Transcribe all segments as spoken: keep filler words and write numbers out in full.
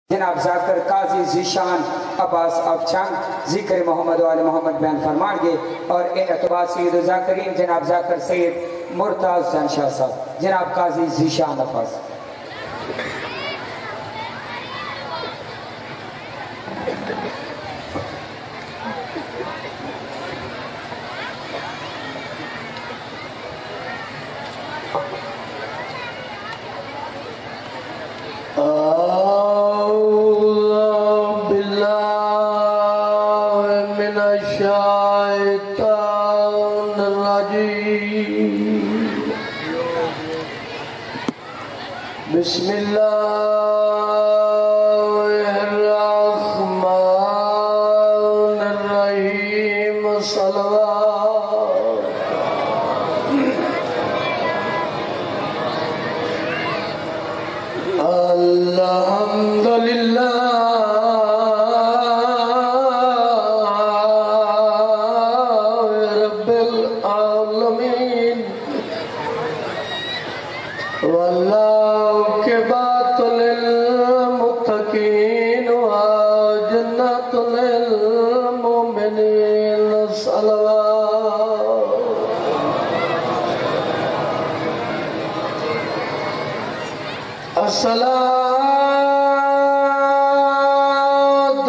جناب ذاکر قاضی ذیشان عباس افچنگ ذکر محمد و آل محمد بیان فرمان گے اور ان اعتبار سید ذاکرین جناب ذاکر سید مرتاز شاہ صاحب جناب قاضی ذیشان عباس بسم اللہ الرحمن الرحیم صلوات الحمدللہ رب العالمین واللہ کے بات للمتقین وجنت للمؤمنین صلوات الصلاة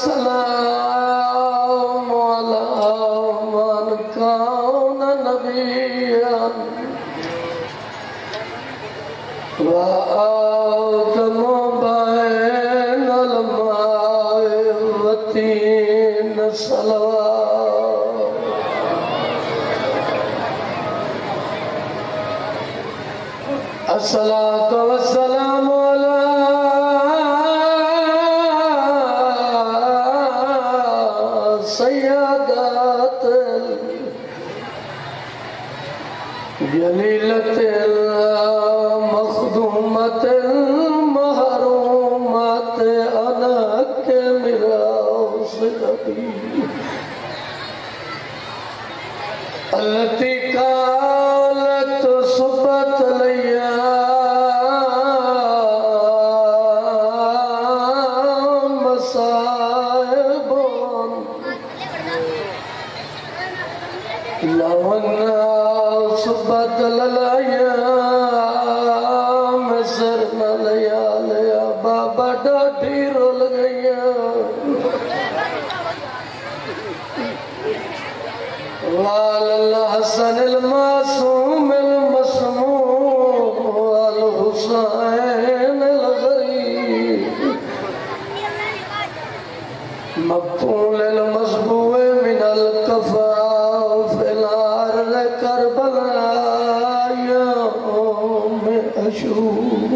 والسلام علی من کان نبیا وآدم بین الماء والطین صلوات الصلاة والسلام علی سیادات جلیلت مخدومت محرومت انک میراث نبی التي قالت صبت لیا مصائب لو الناس بدل الايام سرنا ليالي بابا ڈاڈی رول گیا والحسن المعصوم المسموم والحسين الغريب مقتول المسبوع من الكفاف الارض كربلاء يوم اشور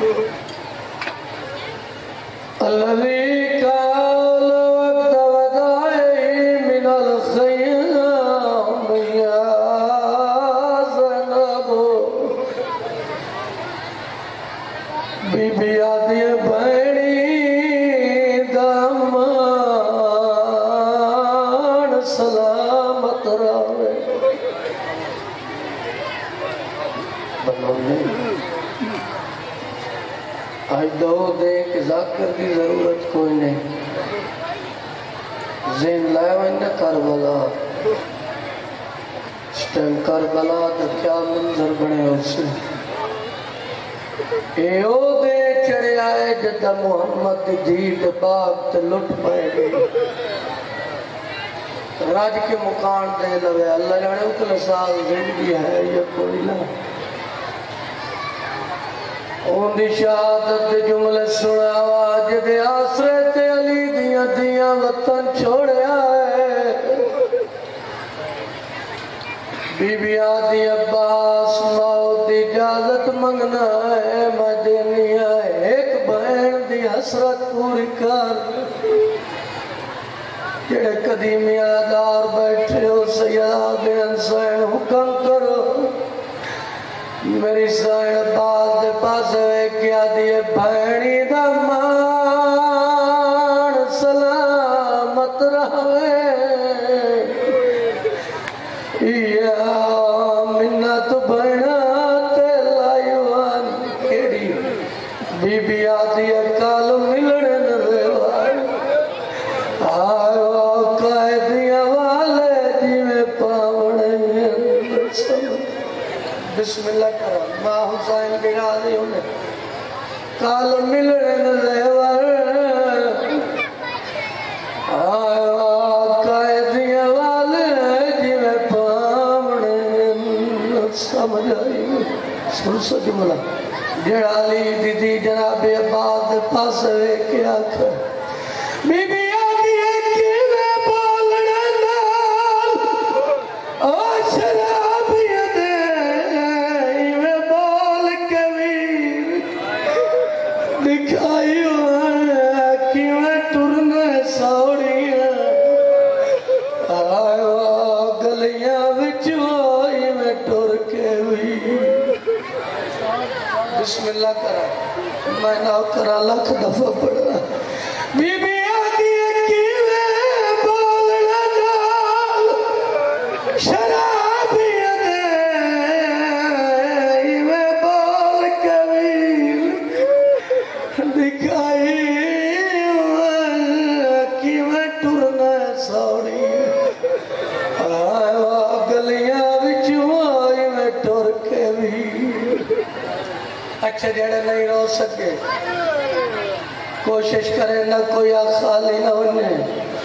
الذي قال وقت وداعه من الخيام يا زينب بی بی آدھی بھیڑی دامان سلامت راوے بنونے آج دو دے کہ ذاکر کی ضرورت کوئی نہیں زین لائے وینے کربلا اس ٹائم کربلا تو کیا منظر بنے اس سے ایو دے چڑے آئے جدہ محمد جیت باغ تے لٹ پائے گئے راج کے مکان دے لوے اللہ جانے اتنے سال زندگی ہے یا کوئی نہ اون دی شہادت جملے سنا آج دے آسرے تے علی دیاں دیاں وطن چھوڑے آئے بی بی آدھی عباس موت دی اجازت منگنا ہے میں دینی ہے ایک بہن دی حسرت پوری کر جڑے قدیم یادار بیٹھے ہو سیاد انسان حکم کرو میری سائن باز دے پاس ہے کیا دیئے بھینی دا مان سلامت رہے یا منت بھینا تے لائیوان کیڑی بی بی آدھی اکال ملنے بسم اللہ کرا ماں حسین کی راضی انہیں کال ملنے زیور آیا قائدیاں والے جی میں پامنے سمجھ آئی سن سو جملہ جڑالی دیدی جناب عباس دے پاس وے کے آکھا بی بی آدھی ہے کہ میں بولنے نال او شرابیت ہے میں بول کے بھی دکھائی ہوئے کہ میں ٹرنے سوڑی آئے گلیاں بچوائی میں ٹر کے بھی بسم اللہ کرا میں نہ کرا لکھ دفعہ پڑھا بی بی آدھی ہے کہ میں بولنا نال شرابیت ہے میں بول کے بھی دکھائی کہ میں ٹرنا سوڑی گلیاں بچوائی میں ٹر کے بھی اچھے جڑے نہیں رو سکے کوشش کریں نہ کوئی خالی نہ انہیں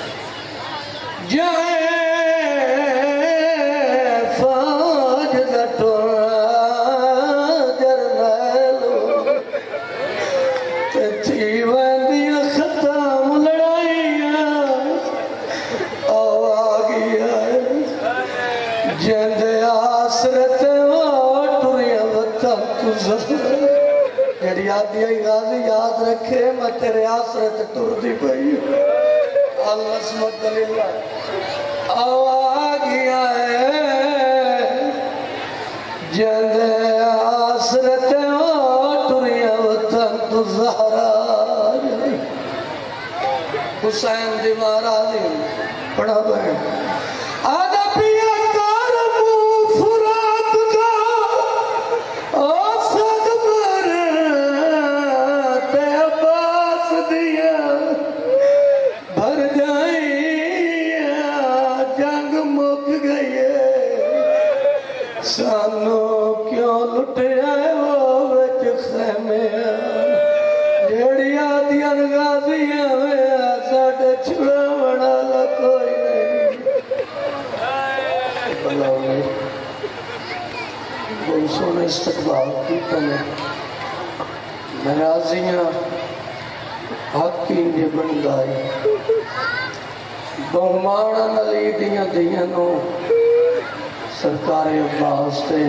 جائے فاج دٹوڑا جرنیلو تھی ویندیاں ختم لڑائیاں آواگیا جند آسرت ٹوریاں وطن تو زہر جڑی آدھی آئی غازی یاد رکھے میں تیرے آسرت ٹور دی پئی اللہ اسمت اللہ آواگیا ہے جند آسرت ٹوریاں وطن تو زہر حسین دی مہاراجی پڑھا بہن آدھا پیا کارمو فرات کا آسد پر تے عباس دیا بھر جائی جنگ مک گئی سانو کیوں لٹے آئے وہ بچ خیمے جیڑی آدھیاں غازیاں میں ساڑھے چھڑا بڑا لکوئی نہیں اللہ علیہ بہت سونے استقبال کیتا میں مرازیاں حق کی انجے بن گائی بہمانا نلی دیاں دیاں نو سرکار عباس تے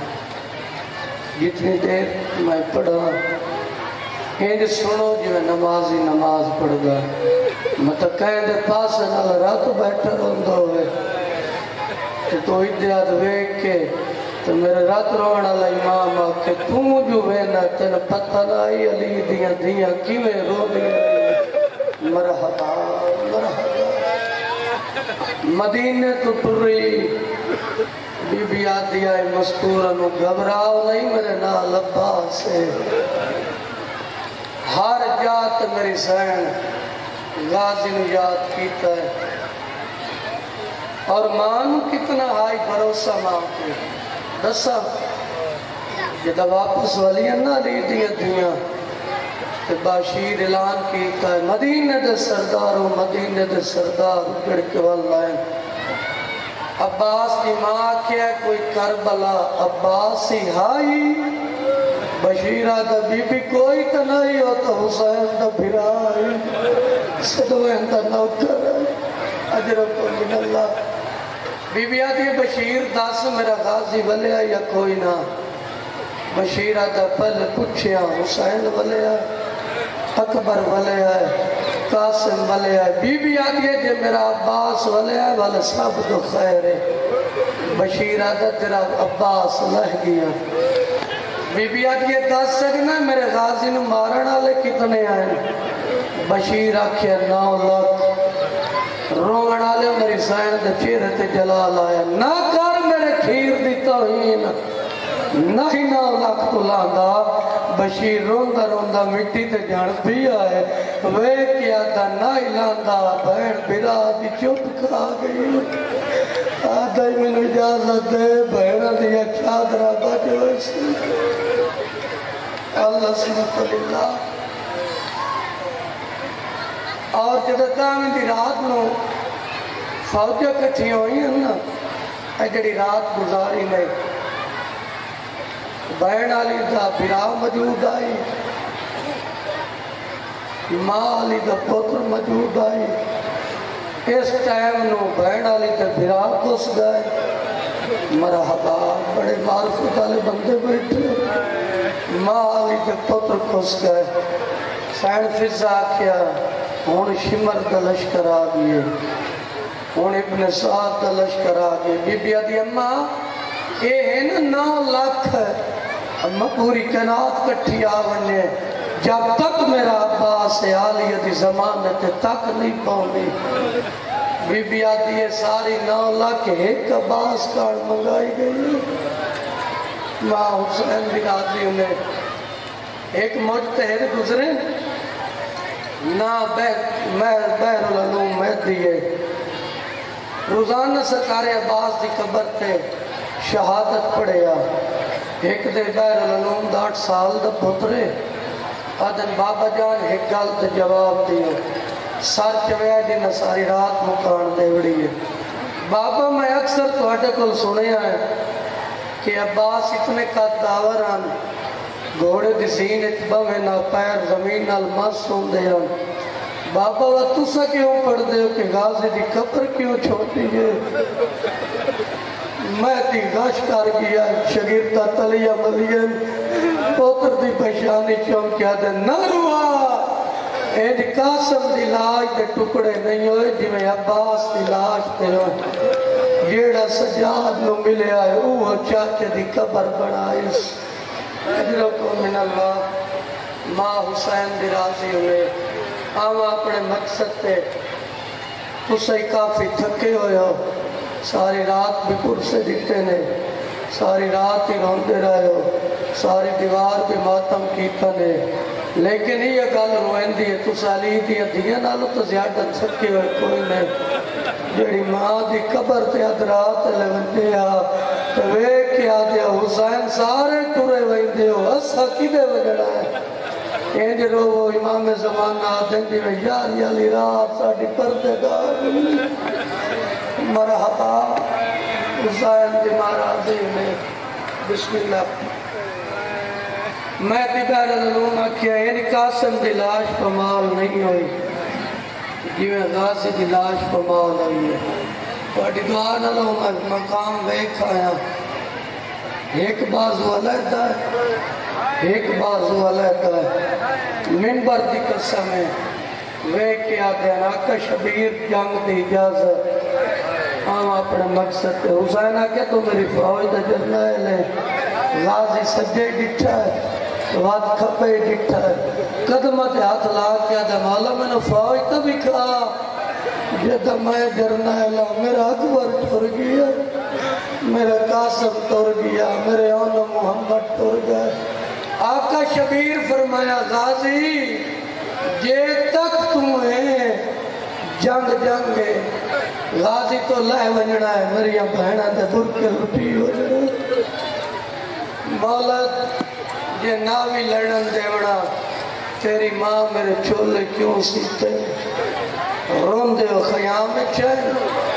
جتنی دیر میں پڑھا انج سنو جو نمازی نماز پڑھ گا مطلب کہیں دے پاس نال رات بیٹھا روندہ ہوئے کہ تو ادیاد ویک کے تو میرے رات رونا اللہ امام آکے توں جو وینا تین پتہ نائی علی دیاں دیاں کیویں رو دیاں مرحبا مرحبا مدینے تو ٹری بی بی آدھی آئے مستورنو گھبراؤ نہیں میرے نال عباس ہے ہر جات میری سین غازی نے یاد کیتا ہے اور مانو کتنا ہائی بھروسہ ماں کے دسا جدہ واپس ولیاں نہ لی دیا دیا کہ باشیر اعلان کیتا ہے مدینہ دے سرداروں مدینہ دے سردار اکڑ کے واللائیں عباس کی ماں کیا کوئی کربلا عباس ہی ہائی بشیرہ دا بی بی کوئی تا نہیں ہوتا حسین دا بھرائی صدوین دا نوکر ہے اجرکم من اللہ بی بی آدھی بشیر داس میرا غازی ولیا یا کوئی نہ بشیرہ دا پل پچھیا حسین ولیا اکبر ولیا قاسم ولیا بی بی آدھی ہے جو میرا عباس ولیا والا سب تو خیر ہے بشیرہ دا تیرا عباس لہ گیا بی بی آدھی ہے دس سکنا میرے غازی نو مارنا لے کتنے آئے بشیر آکھیا نو لکھ رونا لے میری سائن دے چیرے تے جلال آیا نہ کر میرے کھیر دی توہین نہیں نو لکھ تو لاندہ بشیر روندہ روندہ مٹی تے جان بھی آئے وے کیا دا نہ لاندہ بہن برا دی چپ کھا گئی آدھائی میں اجازت دے بہنہ دیا چادرہ بجو سی اللہ سمت اللہ اور جدتا میں دی رات نو فوجہ کٹھی ہوئی ہیں نا اے جڑی رات گزاری میں بہن علی دا بھرا موجود آئی ماں علی دا پتر موجود آئی اس ٹائم نو بہن علی دا بھرا کس گئے مرحبا بڑے معرفت والے بندے بیٹھے ماں علی دا پتر کس گئے سین فضا کیا ہون شمر دا لشکر آگئے ہون ابن سعاد دا لشکر آگئے بی بی آدھی اممہ اے ہے نا نو لاکھ اممہ پوری کائنات کٹھی آونے جب تک میرا عباس عالیہ دی زمانت تک نہیں پہنچی بی بی آدھی ہے ساری نو لاکھ ایک عباس کارڈ منگائی گئی ماں حسین بن عالی انہیں ایک مجتہد گزرے نا بہر العلوم مہدی ہے روزانہ سرکار عباس دی قبر تے شہادت پڑھیا ایک دے بہر العلوم دا آٹھ سال دا پترے آدن بابا جان ایک گل تے جواب دیئے سار چویا جنہ ساری رات مکان دے وڑی ہے بابا میں اکثر تو اٹھے کل سنے آئے کہ عباس اتنے کا داوران گھوڑے دی زین اتبا میں نہ پیر زمین نال مس ہوں دے آن بابا وہ تُسا کیوں پڑھ دے ہو کہ غازی دی قبر کیوں چھوٹی ہے میں تی غش کر گیا شگیرتا تلیہ ملین پوتر دی پہشانی چونکیا دے نہ روا ایڈ قاسم دی لاش دے ٹکڑے نہیں ہوئے جی میں عباس دی لاش دے ہوئے جیڑا سجاد نو ملے آئے اوہ چاچے دی قبر بنائیس اجرکو من اللہ ماں حسین دی راضی ہوئے آوہ اپنے مقصد پہ تُسے کافی تھکے ہوئے ہو ساری رات بھی پرسے دکھتے نے ساری رات ہی روندے رہے ہو ساری دیوار بھی ماتم کیتا نے لیکن یہ گل روئن دی ہے تُسے علی دی دیا نالو تو زیادہ تھکے ہوئے کوئی نہیں جڑی ماں دی قبر تے ادرات لگندے آ تو وے کیا دیا حسین سارے ٹورے ویندے ہو اسا کدے وجڑا ہے اینج رو وہ امام زمانہ آدھیں دی میں یاری علی رات ساڑی پردے دار مرحبا حسین دی مہارازی میں بسم اللہ میں دی بہر العلوم کیا یعنی قاسم دی لاش پمال نہیں ہوئی جی میں غازی دی لاش پمال ہوئی ہے بڑی دعا نہ لو میں مقام ویک آیا ایک بازو علیحدہ ہے ایک بازو علیحدہ ہے منبر دی قسم ہے ویک کیا دینا کا شبیر جنگ دی اجازت ہم اپنے مقصد پہ حسین آکے تو میری فوج دا جرنائل ہے غازی سجے ڈٹھا ہے واد کھپے ڈٹھا ہے قدمت ہاتھ لا کیا دے مولا میں نے فوج تب ہی کھا جدہ میں جرنائل ہے میرا اکبر ٹھر گیا میرا قاسم ٹھر گیا میرے اون محمد ٹھر گیا آقا شبیر فرمایا غازی جے تک تمہیں جنگ جنگ ہے غازی تو لائے ونجڑا ہے میری بہنہ دے برکے لٹی ہو جڑا مولا جے ناوی لڑن دیوڑا تیری ماں میرے چولے کیوں سیتے رون دے و خیام چاہے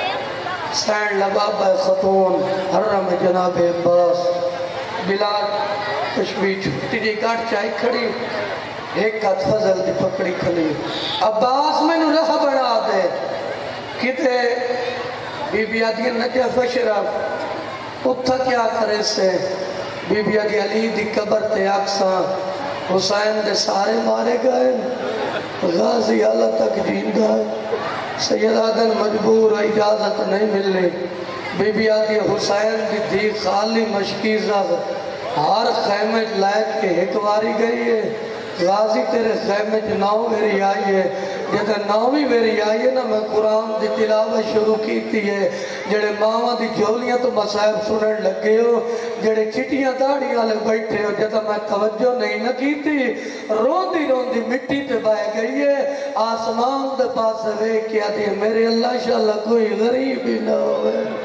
سین لبابہ خطون حرم جناب عباس بلال تشبیح چھوٹی جی کاٹ چاہی کھڑی ایک کت فضل دی پکڑی کھلی عباس میں نو رہ بنا دے کتے بی بی آدھی نجف اشرف اتھا کیا کرے سے بی بی آدھی علی دی قبر تے اکساں حسین دے سارے مارے گئے غازی اللہ تک جیندہ ہے سید آدن مجبور اجازت نہیں ملے بی بی آدھی حسین دی دی خالی مشکیزہ ہر خیمہ لائق کے ہکواری گئی ہے غازی تیرے خیمہ ناؤ میری آئی ہے جدہ ناوی میری آئی ہے نا میں قرآن دی تلاوہ شروع کی تھی ہے جڑے ماما دی جولیاں تو مسائب سنن لگے ہو جڑے چٹیاں داڑیاں لگ بیٹھے ہو جدہ میں توجہ نہیں نہ کی تھی روندی روندی مٹی تے بائے گئی ہے آسمان دے پاس رے کیا دی میرے اللہ شاءاللہ کوئی غریب ہی نہ ہوئے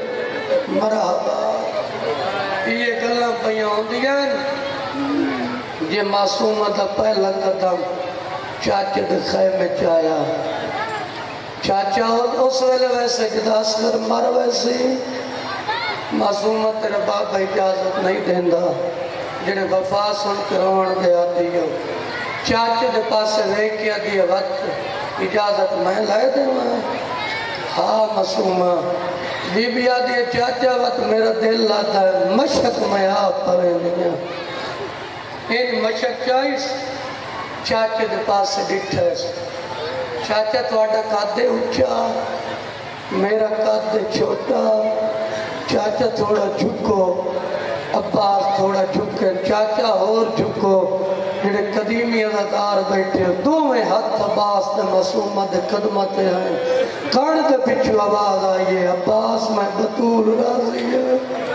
مرحبا یہ گلاں پیاں ہوندیاں یہ معصومہ دا پہلا قدم چاچے دے خیمے چایا چاچا اس ویلے ویسے جدا اصغر مر ویسے معصومہ تیرے بابا اجازت نہیں دیندہ جنہیں وفا سن کے روان دے آتی ہو چاچے دے پاسے ویکیا دیا وقت اجازت میں لائے دے میں ہاں معصومہ بی بی آدھی چاچا وقت میرا دل لاتا ہے مشک میں آپ پرے دیا ان مشک چاہیس چاچے دے پاسے ڈٹھے چاچا تواڈا قدے اونچا میرا قدے چھوٹا چاچا تھوڑا جھکو عباس تھوڑا جھکے چاچا اور جھکو جڑے قدیمی اداکار بیٹھے دو میں ہاتھ عباس نے معصومہ دے قدمہ تے ہیں کان دے پچھو آواز آئیے عباس میں بطول راضی ہے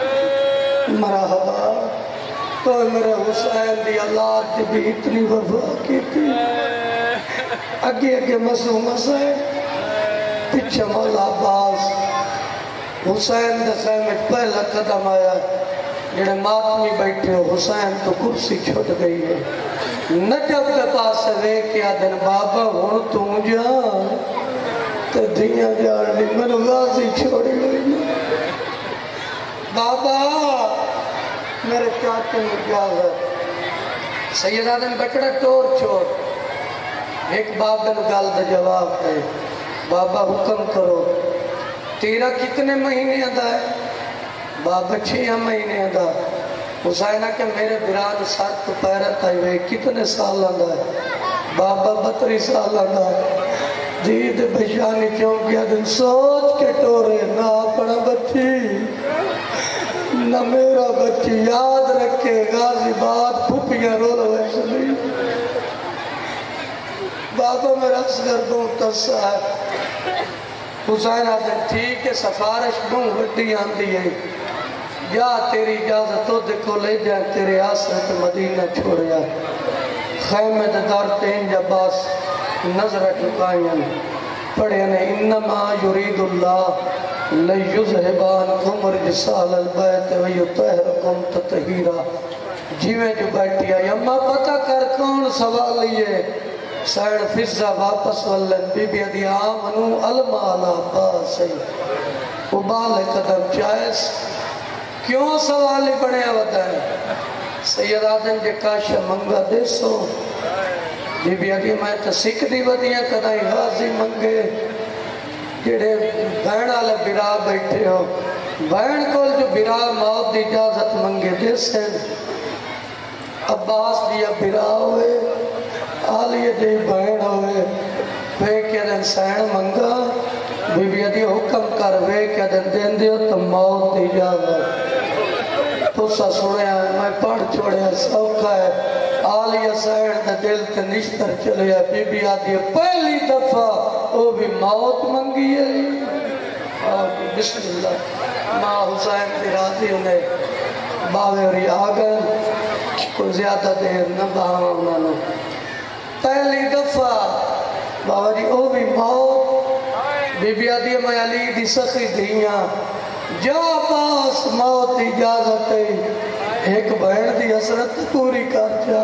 مرحبا تو میرے حسین دی اللہ دی بھی اتنی وفا کی تھی اگے اگے معصومہ سے پچھے مولا عباس حسین دے خیمے پہلا قدم آیا جڑے ماتمی بیٹھے ہو حسین تو کرسی چھوٹ گئی ہے نجب کے پاس سے وے کیا دن بابا ہون تو جان تو دنیا جان لی میں غازی چھوڑی ہوئی بابا میرے چاچے میں کیا ہے سید آدم بچڑا ٹور چھوڑ ایک باب دن گال دا جواب ہے بابا حکم کرو تیرا کتنے مہینے ادا ہے بابا چھے مہینے ادا حسینہ کہ میرے براد ساتھ تو پیرت آئی ہوئے کتنے سال ادا ہے بابا بطری سال ادا ہے دید بشانی چونکیا دن سوچ کے ٹورے نہ اپنا بچی نہ میرا بچی یاد رکھے غازی بات پھپیاں رول ویسے نہیں بابا میرا اصغر دوں تسا ہے حسین آدھن ٹھیک ہے سفارش دوں وڈی آندھی ہے یا تیری اجازت تو دیکھو لے جائے تیرے آسرت مدینہ چھوڑیا خیمہ دار تین جباس نظر ٹھکائیں پڑھے نے انما یرید اللہ لیذہبانکم رجسال البیت ویطہرکم تطہیرا جیویں جو بیٹھی آئی اما پتہ کر کون سوال لیے سائن فضہ واپس والن بی بی ادھی آمنو المالا باسی ابال قدم چائس کیوں سوالی بڑھے ہوتا ہے سید آدم جے کاشا منگا دے سو بی بی ادھی میں تو سکھ دی ودیاں کدائی غازی منگے جڑے بین آلے برا بیٹھے ہو بین کول جو برا موت دی اجازت منگے دے سین عباس دیا برا ہوئے آلیہ دی بین ہوئے وے کیا دن سین منگا بی بی ادھی حکم کر وے کیا دن دین دیو تو موت دی اجازت تو سا سنے آئے میں پڑھ چھوڑے سوکھا ہے آلیہ سین دا دل تے نشتر چلے ہے بی بی آدھی پہلی دفعہ وہ بھی موت منگی ہے بسم اللہ ماں حسین دی راضی انہیں باوے اور آگن کوئی زیادہ دیر نہ باہاں انہوں پہلی دفعہ باوے جی وہ بھی موت بی بی آدھی میں علی دی سخی دیاں جا پاس موت اجازت ہے ایک بہن دی حسرت پوری کر جا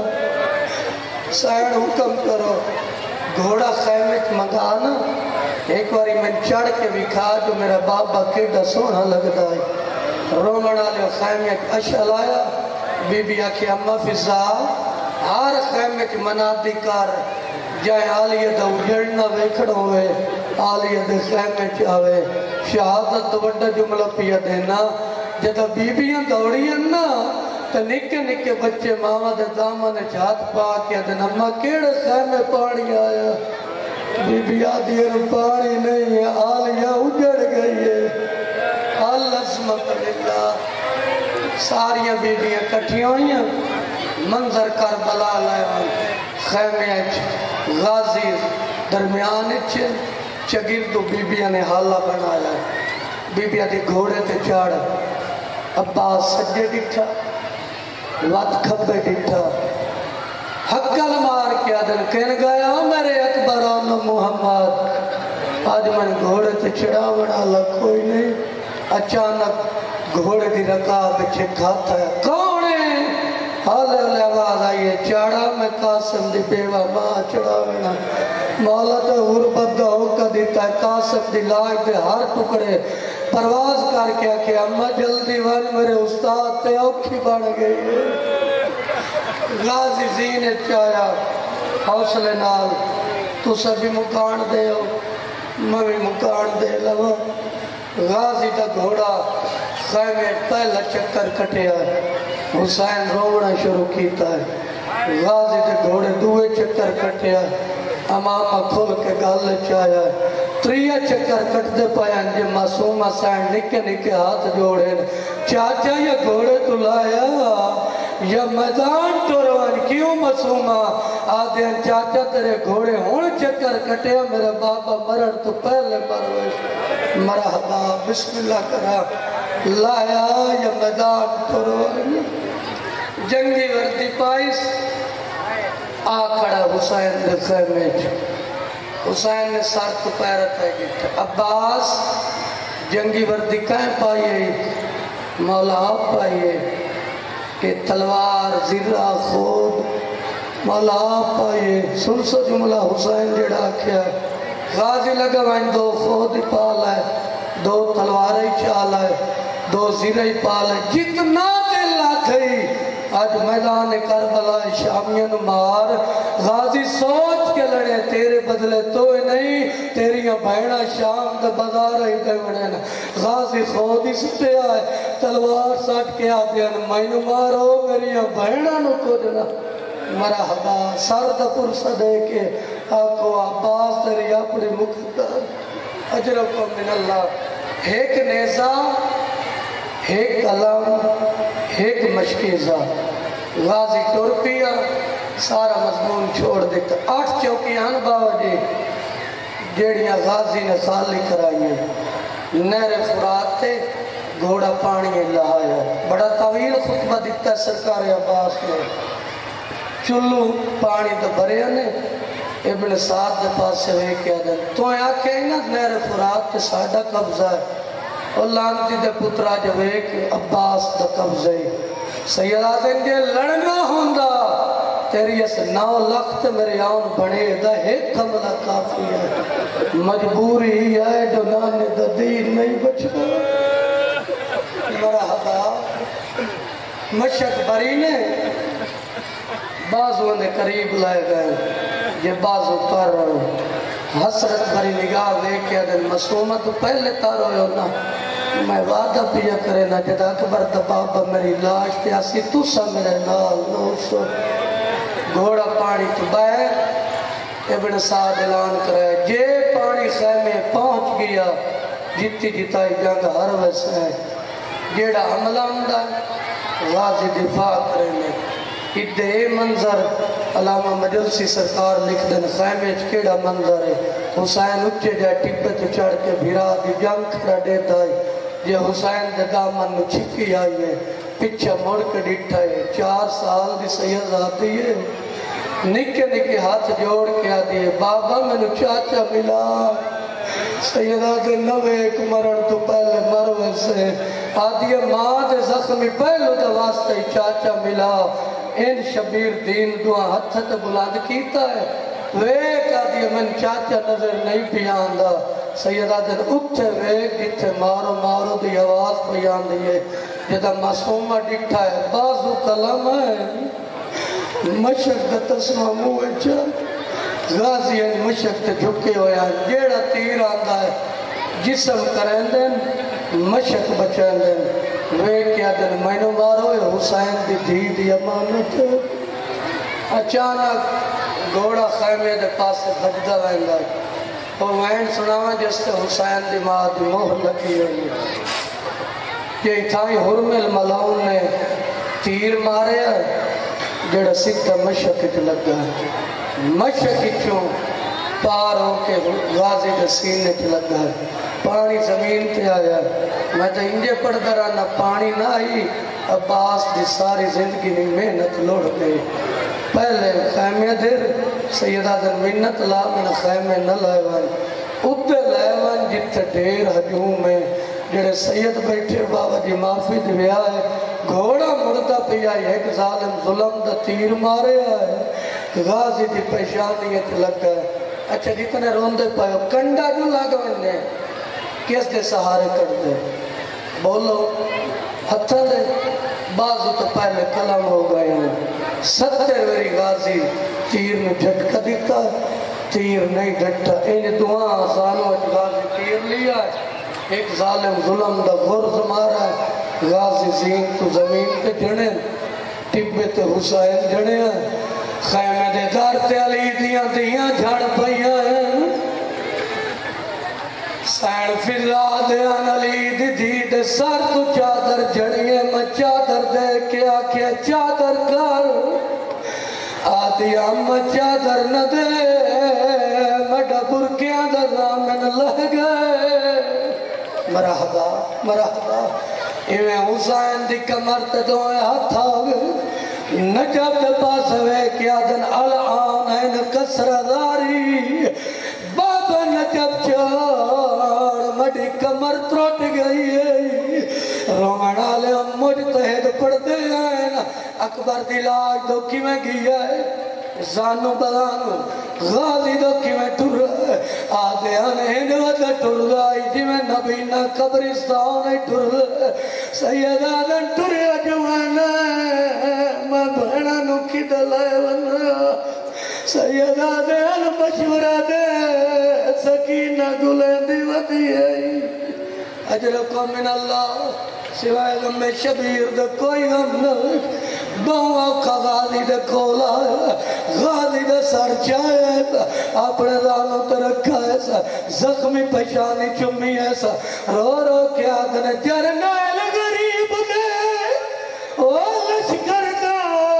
سائن حکم کرو گھوڑا خیمت منگانا ایک باری میں چڑھ کے بھی کھا جو میرا بابا کیڑا سونا لگتا ہے رومنا لے خیمت اشل آیا بی بی آکھی اممہ فضا ہر خیمت منادی کر جائے آلیہ دا اجڑنا ویکھڑ ہوئے آلیہ دے خیمت آوے شہادت وڈا جملہ پیا دینا جدہ بیبیاں دوڑیاں نا تو نکے نکے بچے ماما دے دامن چاہت پا کیا دن اممہ کیڑے خیمے پانی آیا بی بی آدھی ہے پانی نہیں ہے آلیہ اجڑ گئی ہے العظمت للہ ساریاں بیبیاں کٹھیاں ہوئی ہیں منظر کربلا لائے خیمے اچھ غازی درمیان اچھ چگردو بیبیاں نے حالہ بنایا بیبیاں دی گھوڑے تے چاڑ عباس سجے ڈٹھا وات کھبے ڈٹھا حقل مار کیا دن کہنے گیا میرے اکبران محمد آج میں گھوڑے تے چڑھا بنا اللہ کوئی نہیں اچانک گھوڑے دی رکاب بچے کھاتا ہے کون ہے؟ حالے حالے آواز آئیے چاڑا میں قاسم دی بیوہ ماں چڑھا وینا مولا تے غربت دا ہوکا دیتا ہے قاسم دی لاج دے ہر ٹکڑے پرواز کر کے کہ اماں جلدی ون میرے استاد تے اوکھی بڑھ گئی ہے غازی زین چایا حوصلے نال تو سبھی مکان دے ہو میں بھی مکان دے لوا غازی دا گھوڑا خیمے پہلا چکر کٹیا ہے حسین رونا شروع کیتا ہے غازی دے گھوڑے دوئے چکر کٹیا ہے امامہ کھل کے گالے چایا ہے تریہ چکر کٹ دے پایا جے معصوم حسین نکے نکے ہاتھ جوڑے چاچا یہ گھوڑے تو لایا یا میدان ٹوروان کیوں معصومہ آدھے چاچا تیرے گھوڑے ہون چکر کٹے میرے بابا مرن تو پہلے مروش مرحبا بسم اللہ کرا لایا یا میدان ٹوروان جنگی وردی پائس آ کھڑا حسین دے خیمے حسین نے سر تو پیرت ہے گیتا عباس جنگی وردی کہیں پائیے مولا آپ پائیے کہ تلوار زرہ خود مولا آپ پائیے سن سو جملہ حسین جڑا کیا غازی لگا وائن دو خود پال ہے دو تلواریں چال ہے دو زرہ پال ہے جتنا دل آتھئی آج میدان کربلا شامیاں مار غازی سوچ کے لڑے تیرے بدلے تو نہیں تیریاں بہنہ شام دے بازار ہی دے وڑیں غازی خود ہی ستے آئے تلوار سٹ کے آدھے مینو مارو میریاں بہنہ نو کجنا مرحبا سرد پرسہ دے کے آکو عباس تیری اپنی مقدر اجرکم من اللہ ایک نیزہ ایک کلام ایک مشکیزہ غازی ٹور پیا سارا مضمون چھوڑ دیتا آٹھ چوکیاں باوجہ جیڑیاں غازی نے خالی کرائیں نہر فرات تے گھوڑا پانی اللہ آیا بڑا طویل خطبہ دیتا ہے سرکار عباس نے چلو پانی تو بھرے نے ابن سعد دے پاس سے وے کیا دیں تو آیا کہیں گا نہر فرات تے ساڑھا قبضہ ہے اور لانتی دے پترہ جو ایک عباس دا قبضے سیدہ دن جے لڑنا ہوندہ تیری اس نو لخت میرے آن بڑے دا ایک حملہ کافی ہے مجبوری ہی ہے جو نانے دا دین نہیں بچنا مرحبا مشک بری نے بازو نے قریب لائے گئے یہ بازو پر حسرت بری نگاہ دے کے دن مسومت پہلے تارو ہونا میں وعدہ پیا کرے نا جدا اکبر دبابا میری لاش پیاسی تو سا میرے نال نو سو گھوڑا پانی تو بائے ابن سعد اعلان کرے جے پانی خیمے پہنچ گیا جتی جتائی جنگ ہر ویسے ہے جیڑا حملہ ہوندا غازی دفاع کرنے ادھے منظر علامہ مجلسی سرکار لکھ دن خیمے چکیڑا منظر ہے حسین اچھے جائے ٹپے تو چڑھ کے بھیرا دی جنگ کھڑا دیتا ہے یہ حسین دے دامن نو چھکی آئی ہے پچھا مڑ کے ڈٹھا ہے چار سال دی سید آتی ہے نکے نکے ہاتھ جوڑ کے آتی ہے بابا میں نو چاچا ملا سیدہ دے نوے ایک مرن تو پہلے مروے سے آتی ہے ماں دے زخمی پہلو دے واسطے چاچا ملا ان شبیر دین دعا ہتھت بلند کیتا ہے ویک آتی ہے من چاچا نظر نہیں پیاندہ سیدہ دن اتھے ویک جتھے مارو مارو دی آواز پیان دیئے جدہ معصومہ ڈٹھا ہے بازو کلم ہے مشک دا تسمہ موے چاہ غازی ہے مشک تے جھکے ہویا جیڑا تیر آندہ ہے جسم کریں دن مشک بچیں دن ویک کیا دن مینو مارو حسین دی دی دی امانت اچانک گھوڑا خیمے دے پاسے بجدہ وینگا وہ وین سناویں جس تے حسین دی ماں دی موہ لگی ہوئی یہ اتھائی حرمل ملاؤن نے تیر مارے جڑا سکتا مشک اچھ لگا مشک اچھوں پار ہو کے غازی دے سینے اچھ لگا پانی زمین پہ آیا میں تو انجے پڑھ درانا پانی نہ آئی عباس دی ساری زندگی میں محنت لوڑ گئی پہلے خیمے دیر سیدہ دن منت لا من خیمے نہ لائے وان ادھے لائے وان جتے دیر حجوم میں جڑے سید بیٹھے بابا جی معافی دے آئے گھوڑا مردہ پہ آئی ایک ظالم ظلم دا تیر مارے آئے غازی دی پیشانیت لگا ہے اچھا جتنے روندے پائے کنڈا جو لگا انہیں کس دے سہارے کر دے بولو ہتھا دے بازو تو پہلے کلم ہو گئے ہیں ستر وری غازی تیر میں جھٹکا دیتا ہے تیر نہیں ڈٹا انہیں دعا آسانوں ایک غازی تیر لیا ہے ایک ظالم ظلم دا غرز مارا ہے غازی زین تو زمین پہ جڑے ٹبے تے حسین جڑے ہیں خیمے دے دار تے علی دیاں دیاں جھڑ پئیاں ہیں سین فضا دیاں علی دی دی دے سر تو چادر جڑیے میں چادر دے کے آکھے چادر کر آدھی آمہ چادر نہ دے مڈا برکیاں در رامن لہ گئے مرحبا مرحبا ایویں حسین دی کمر تے دوئے ہاتھ آگے نجب دے پاس ہوئے کیا دن الان این کسر داری بابا نجب چاڑ مڈی کمر تروٹ گئی ہے رومن آلے ہم مجتہد پڑھ دے ہیں اکبر دلاج دو کی میں گیا ہے زانو بلانو غازی دو کی میں ٹر آدھے انہیں وزا ٹر گائی جی میں نبینا قبرستان ٹر سید آدھن ٹر اجوانا میں بھینا نکی دلائے ورنہ سید آدھن مشورہ دے سکینہ گلیں دی ودی ہے اجرکم من اللہ سوائے غم شبیر دے کوئی غم نہ بہو آقا غازی دے کولا غازی دے سر چاہے اپنے دانوں تے رکھا ایسا زخمی پہچانی چمی ایسا رو رو کیا دنے جرنیل غریب دے او لشکر دا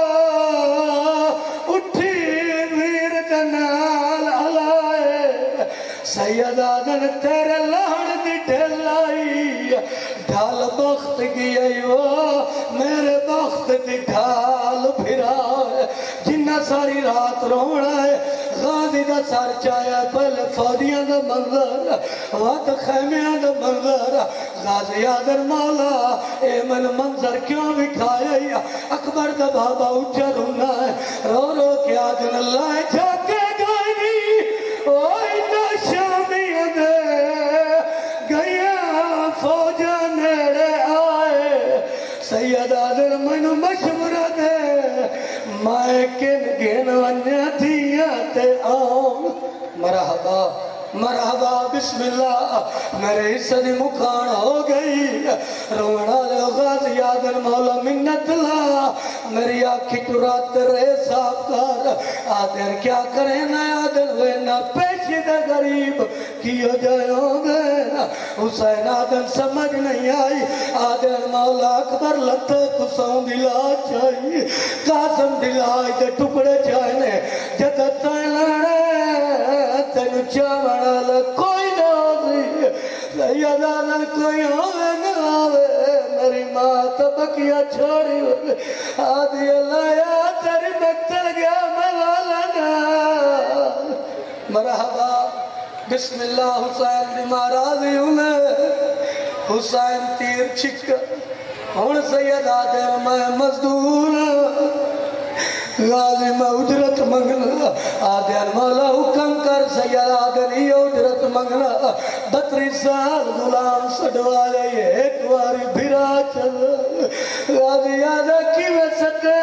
اٹھی ویر دنال علائے سید آدن تیرے لہن دی ڈھلائی ڈھال بخت گئی وہ میرے بخت دی ڈھال پھرا ہے جنہ ساری رات رونا ہے غازی دا سر چایا پہلے فوجیاں دا منظر وقت خیمیاں دا منظر غازی آدر مولا اے من منظر کیوں بکھایا اکبر دا بابا اچھا رونا ہے رو رو کے آدن اللہ جھاکے گئی اوہ نا شامیاں دے گیا فوجہ نیڑے آئے سید آدر منو مشورہ دے مائے کن گن ونیا دیا تے آؤں مرحبا مرحبا بسم اللہ میرے حصہ دی مکان ہو گئی رونا لے غازی آدن مولا منت لا میری آنکھی چرات ترے صاحب کر آدن کیا کریں نہ آدن ہوئے نہ پیشی دے غریب کیوں جائے ہوں گے حسین آدن سمجھ نہیں آئی آدن مولا اکبر لتے کسوں دلا چاہیے قاسم دلائی دے ٹکڑے چاہنے جدت لڑے تینو چاوڑا لکوئی نہ ہوگی سید آدن کوئی ہوئے نہ ہوئے میری ماں تبکیہ چھوڑی ہوئے آدھی اللہ یا تیری مقتل گیا مولا نا مرحبا بسم اللہ حسین دی مہارازی انہیں حسین تیر چھکا ہون سید آدم میں مزدور غازی میں اجرت منگنا آدھین مولا حکم کر سید آدھین ہی اجرت منگنا بطری سال غلام سڑوا گئی ایک واری بھرا چل غازی آدھا کی میں سکے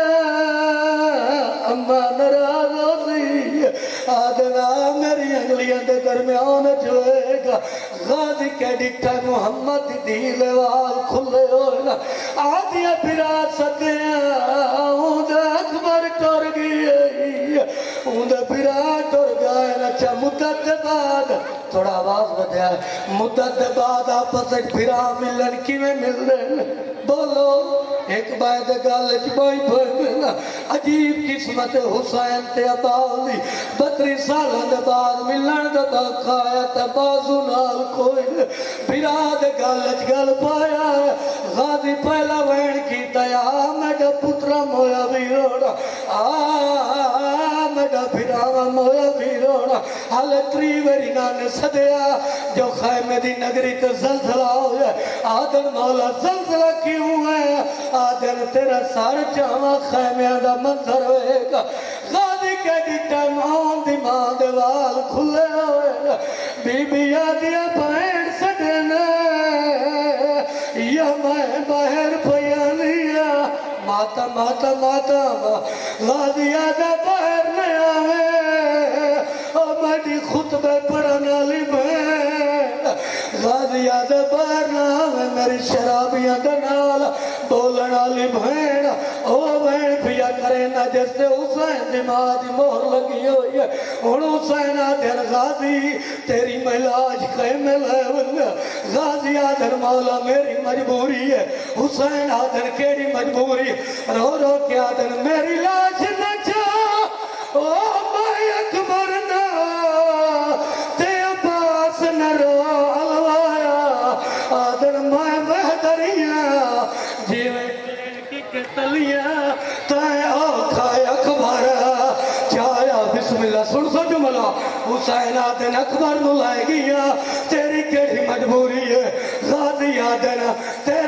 اممہ نراز ہوتی آدھنا میری انگلیاں دے درمیان جوئے گا غازی کے ڈکٹا محمد دیلے وال کھلے ہوئے آدھیا بھرا سکے آدھا اکبر ٹور گئی اندھا بھرا ٹور گئے نچہ مدت بعد تھوڑا آواز بتایا مدت بعد آپس ایک بھرا ملن کی میں مل رہے بولو ایک باید گالج بائی بھرنا عجیب قسمت حسین تے عبالی بطری سالہ دے بعد ملن دے باقایا تے بازو نال کوئی بھراد گالج گل پایا ہے غازی پہلا وین کی تیا میڈا پترا مویا بھی روڑا آہ وڈا پھراوا مویا بھی رونا حال تری وری نان سدیا جو خیمے دی نگری تے زلزلہ ہو جائے آدن مولا زلزلہ کیوں ہے آدن تیرا سار چاہاں خیمے دا منظر ہوئے گا غادی کے دی ٹائم آن دی ماں دے وال کھلے ہوئے بی بی آدیا پہن سدنے یا میں باہر پیانیا ماتا ماتا ماتا غادی آدھا باہر نہیں آوے اور میڈی خطبے پڑھنا لی بہن غادی آدھا باہر نہ آوے میری شرابیاں دنال بولنا لی بہن او بہن پیا کرے نہ جیسے حسین دماغ مہر لگی ہوئی ہے ان حسین آدھر غازی تیری ملاج خیمے لے ونگا غازی آدھر مولا میری مجبوری ہے حسین آدھر کیڑی مجبوری رو رو کے آدھر میری لاش نہ چاہ او میں اکبر نہ تے عباس نہ رو الوایا آدھر میں بہتریاں جیویں کے تلیاں تائیں آکھائے اکبر چایا بسم اللہ سن سو جملہ حسین آدھن اکبر نو لائے گیا تیری کیڑی مجبوری ہے غازی آدھن تیری